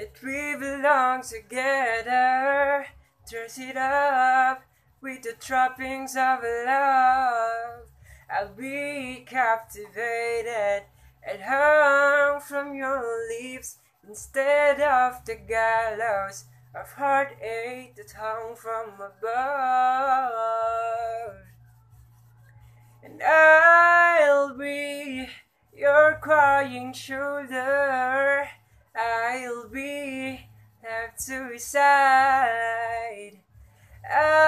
that we belong together. Dress it up with the trappings of love. I'll be captivated and hung from your lips instead of the gallows of heartache that hung from above. And I'll be your crying shoulder. I'll be left to side.